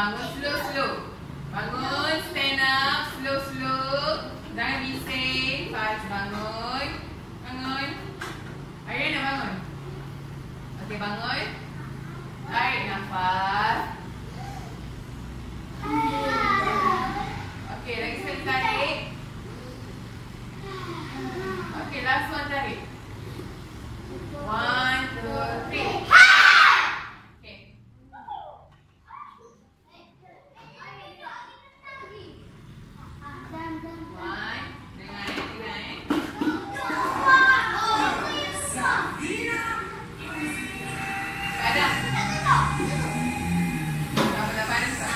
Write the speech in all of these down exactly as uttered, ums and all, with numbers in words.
bangun slow-slow. Bangun, stand up, slow-slow. Jangan bising. Fast, bangun. Bangun. Aryan nak bangun? Okey, bangun. Tarik nafas. Okey, lagi sekali tarik. Okey, last one tarik. One, two, three. Okay. One. Dengar eh, dengar eh. Padam. Dah dah padam tak?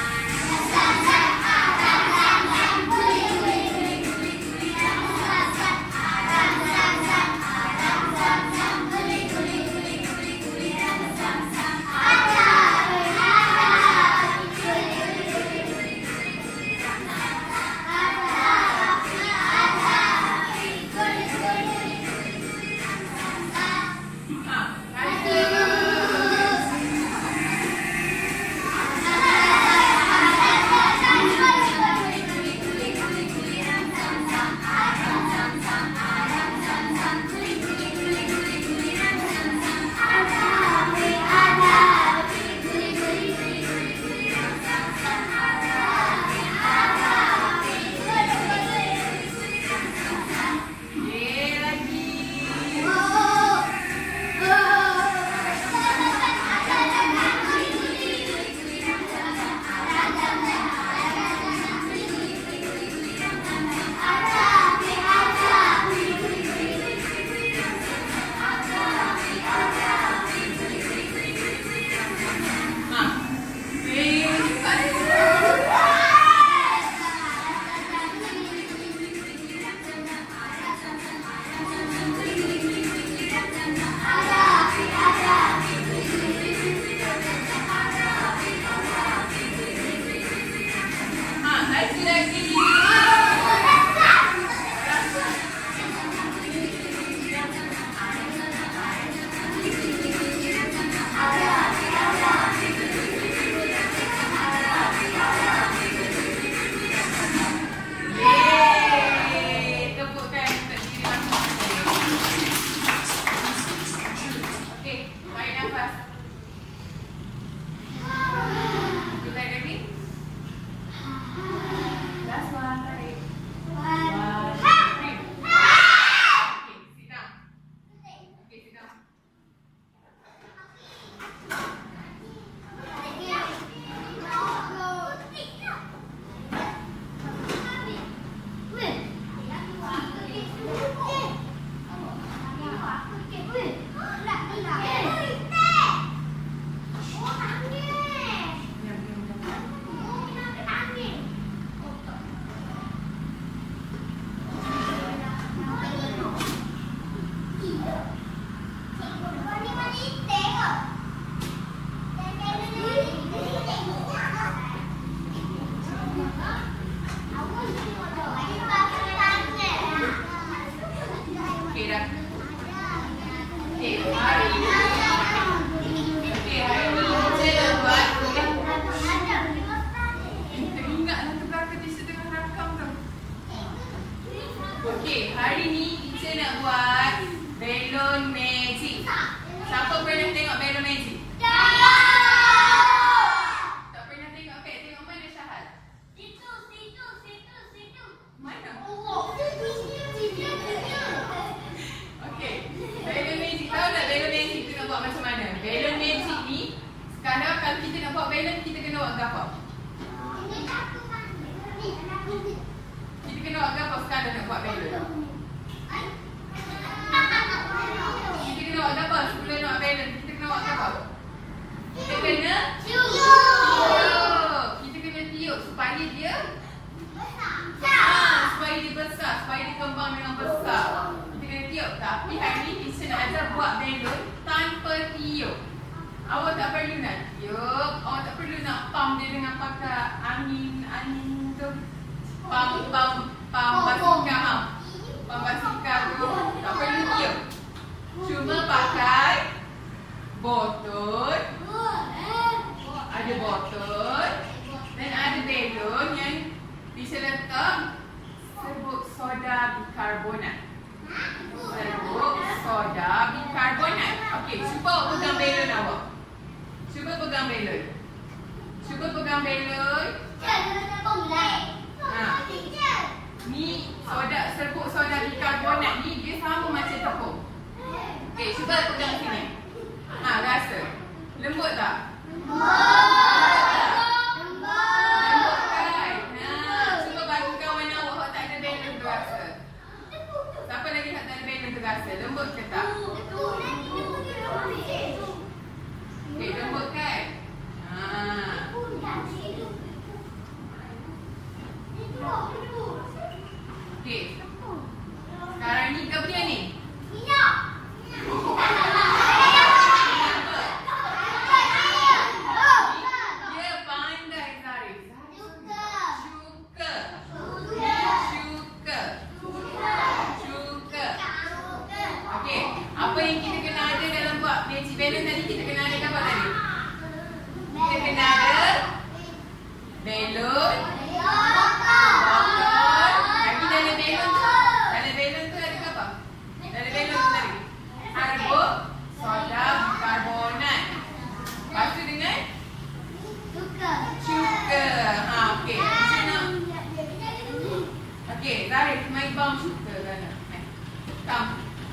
Okey, hari ni kita nak buat balon magic. Siapa pernah tengok balon magic? Tak pernah tengok ke? Tengok mana Syahal? Situ, situ, situ, situ. Mana? Oh, situ, situ, situ. Okey, balon magic. Tahu tak balon magic tu nak buat macam mana? Balon magic ni, sekarang kalau kita nak buat balon, kita kena buat apa? Kita kena buat apa sekarang nak buat balon? Kita kena buat apa sebelum nak buat balon? Kita kena buat apa? Kita kena tiup. Kita kena tiup supaya dia ah, supaya dia besar, supaya dia kembang dengan besar. Kita kena tiup. Tapi hari ni kita nak ajar buat balon tanpa tiup. Awak tak perlu nak tiup. Awak tak perlu nak pump dia dengan pakai angin angin tu. Pump pump pump basikal ha. Pump basikal tu. Tak perlu tiup. Cuma pakai botol. Ada botol. serbuk soda bikarbonat. Serbuk soda bikarbonat. Okey, cuba pegang belon awak. Cuba pegang belon. Cuba pegang belon. Ha. Ni soda serbuk soda bikarbonat ni dia sama macam tepung. Okey, cuba pegang sini. Ha, rasa. Lembut tak? Rasa lembut ke tak? Okey, lembut kan? Ha. Okey. Sekarang ni ke dia ni? Minyak. Dia pandai Zarif. Cuka. Cuka. Okey, apa yang kita kena ada dalam buat magic balloon tadi? Kita kena ada apa tadi? Kita kena ada balloon, botol. Lagi dalam balloon tu, dalam balloon tu ada apa? Dalam balloon tu tadi serbuk soda bikarbonat. Lepas tu dengan cuka. Ha, okey. Macam nak? Okey, Zarif, mai bang cuka kan? Come.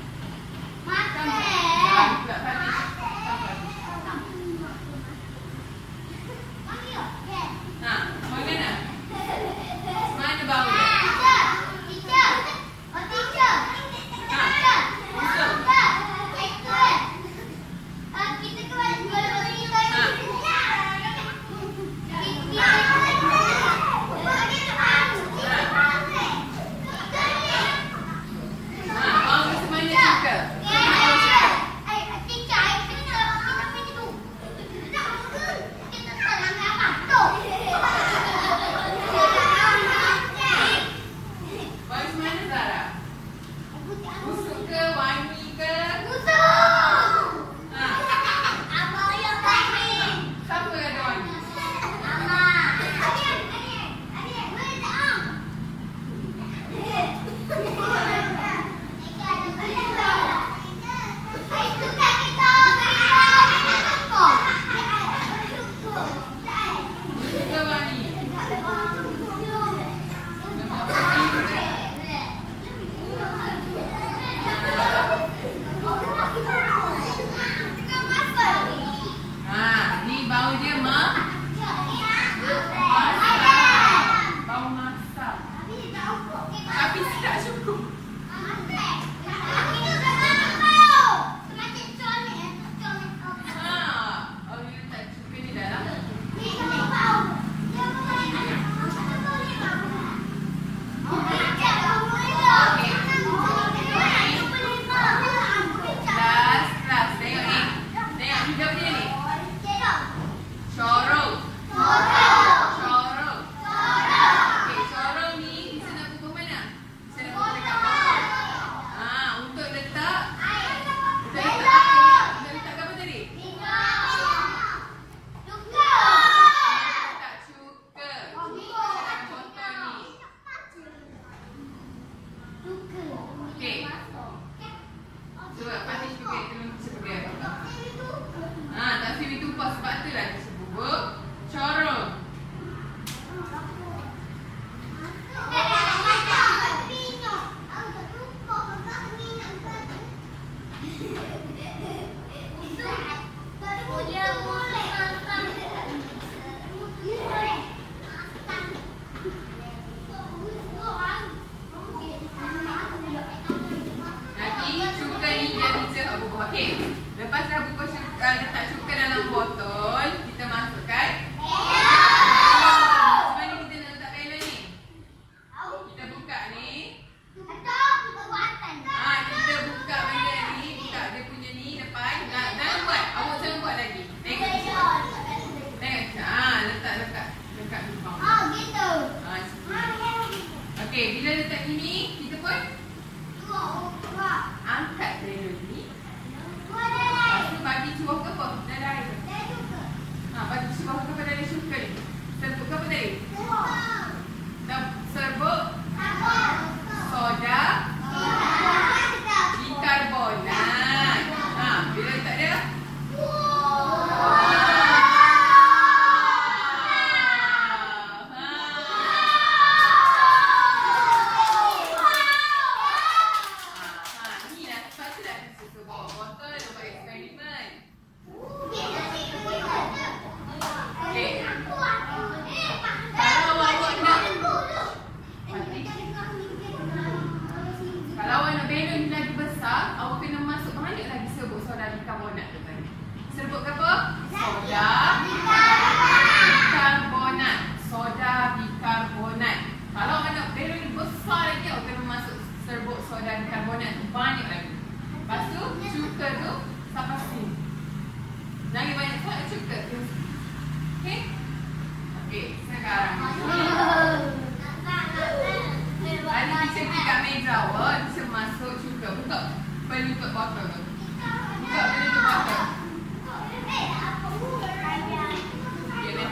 Okey, bila letak ini, kita pun angkat balon ni. Lepas tu bagi cuah ke apa? Dah dah air. awak nak balon ni lagi besar, awak kena masuk banyak lagi serbuk soda bikarbonat tu tadi. Serbuk apa? Soda bikarbonat. Soda bikarbonat. Kalau awak nak balon ni besar lagi, awak kena masuk serbuk soda bikarbonat tu banyak lagi. Lepas tu, cuka tu sampai sini. Lagi banyak sangat cuka tu. Okey? Okey, sekarang. Ada teacher pergi kat meja awak, teacher masuk cuka. Buka penutup botol tu. Buka penutup botol. Okey, ni.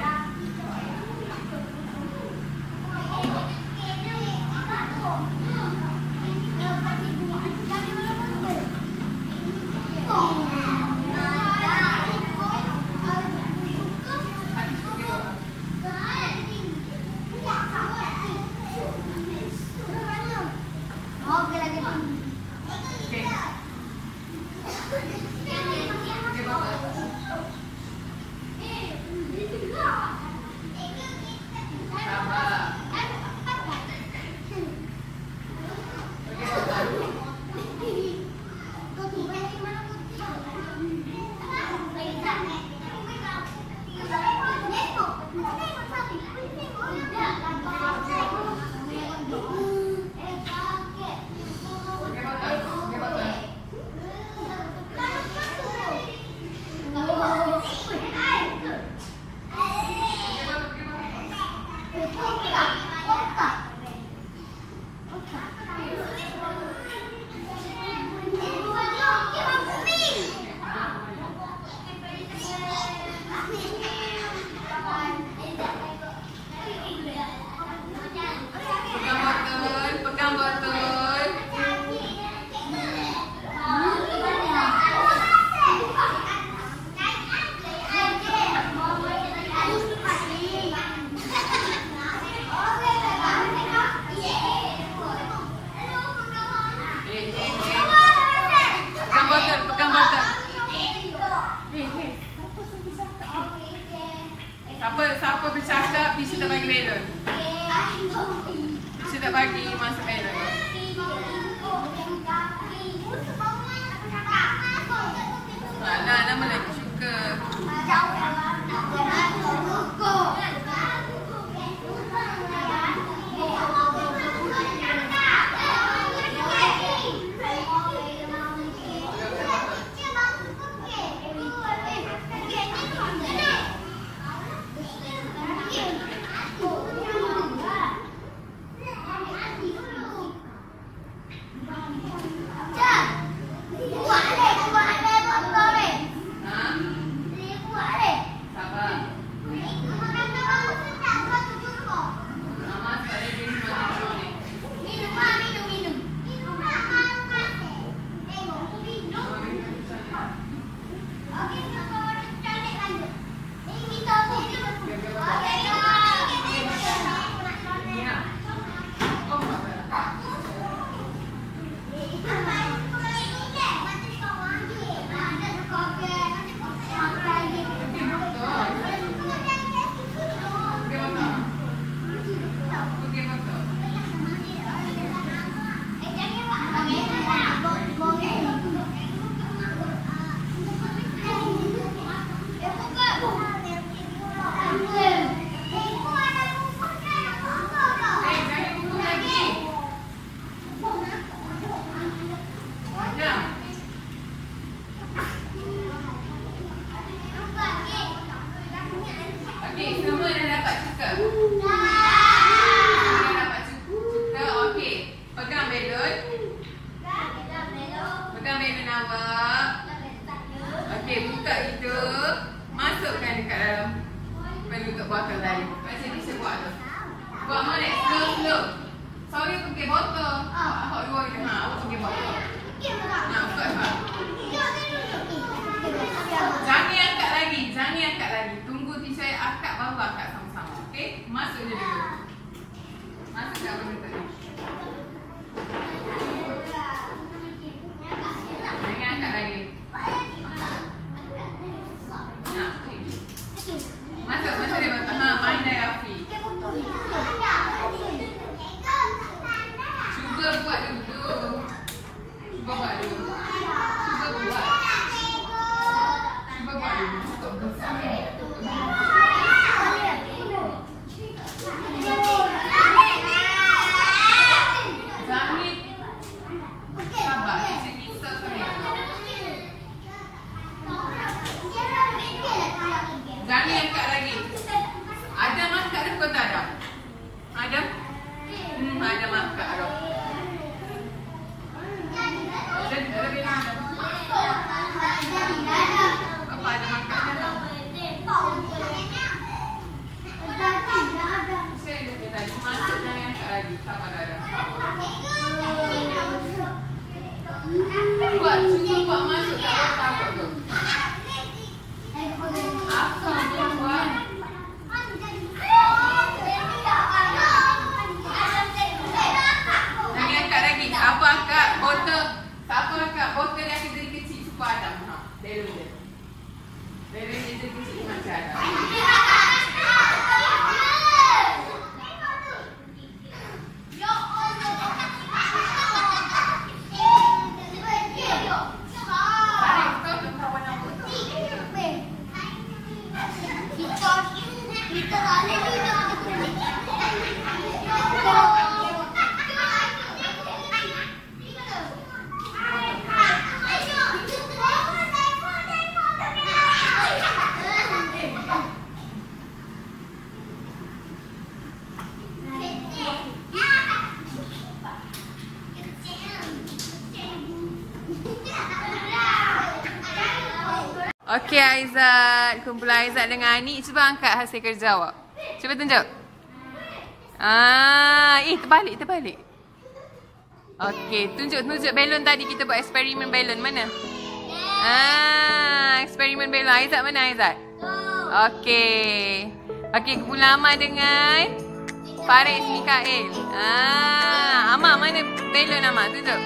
Siapa siapa bercakap, teacher tak bagi balon. Teacher tak bagi masuk balon. Alah, nama lagi suka. Okey, buka itu. Masukkan dekat dalam penutup botol tadi. Macam ni saya buat tu. Buat mana? Slow, slow. Sorry, pakai botol. Awak dua je. Ha, awak pakai botol. Ha, buka sebab. Jangan angkat lagi. Jangan angkat lagi. Tunggu teacher angkat, baru angkat sama-sama. Okey? Masuk je dulu. Masuk kat penutup ni. Jangan angkat lagi. Masuk, masuk dia botol. Ha, main dah Rafi. Cuba buat dulu. buat, cuba buat masuk kat otak tu. Apa dia buat? Jangan angkat lagi. Apa angkat botol? Siapa angkat botol yang dari kecil super Adam? Ha, belon dia. Belon dia dari kecil macam Adam. Okey Aizat, kumpulan Aizat dengan Ani, cuba angkat hasil kerja awak. Cuba tunjuk. Ah, eh terbalik, terbalik. Okey, tunjuk-tunjuk belon tadi kita buat eksperimen belon mana? Ah, eksperimen belon Aizat mana Aizat? Okey. Okey, kumpulan Amar dengan Faris Mikael. Ah, Amar mana belon Amar? Tunjuk.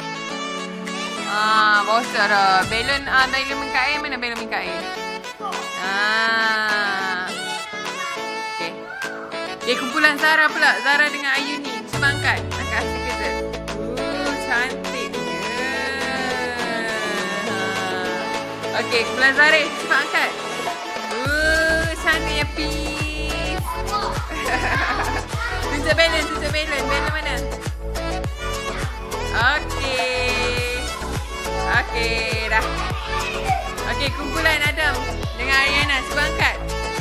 Ah, bosok dah. Belon ah belon Mikael mana belon Mikael? Ah. Okey. Okey, kumpulan Zara pula. Zara dengan Ayuni. Cuba angkat. Angkat hasil kerja. Uh, cantiknya. Ha. Okey, kumpulan Zara. Cuba angkat. Uh, cantiknya peace. Tunjuk belon, tunjuk belon. Belon mana? Okey. Okey, dah. Okey, kumpulan Adam dengan Ariana. Cuba angkat.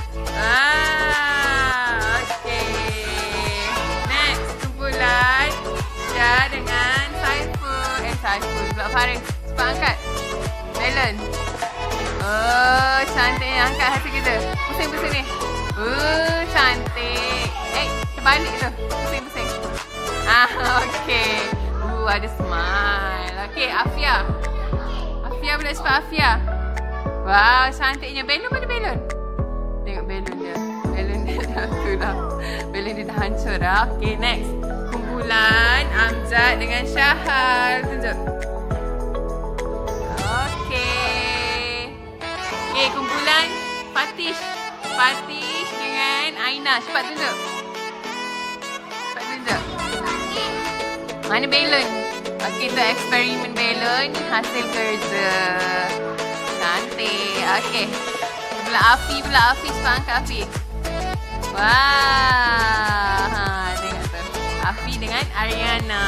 Ah, okey. Next, kumpulan Syah dengan Saiful. Eh, Saiful pula Faris. Cuba angkat. Melon. Oh, cantiknya. Angkat hasil kita. Pusing-pusing ni. Oh, cantik. Eh, terbalik tu. Pusing-pusing. Ah, okey. Uh, ada smile. Okey, Afia. Afia pula cepat Afia. Wow, cantiknya. Belon mana belon? Tengok belon dia. Belon dia dah tu dah. Belon dia dah hancur dah. Okay, next. Kumpulan Amjad dengan Syahal. Tunjuk. Okay. Okay, kumpulan Fatish. Fatish dengan Aina. Cepat tunjuk. Cepat tunjuk. Mana belon? Okey, tu eksperimen belon hasil kerja. Cantik. Okey. Pula Afi pula. Afi cepat angkat Afi. Wah. Ha, tengok tu. Afi dengan Ariana.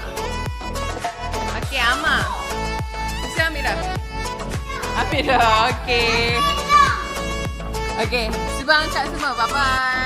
Okey, Amar. Mesti ambil dah. Ambil dah. Okey. Okey. Cuba angkat semua. Bye-bye.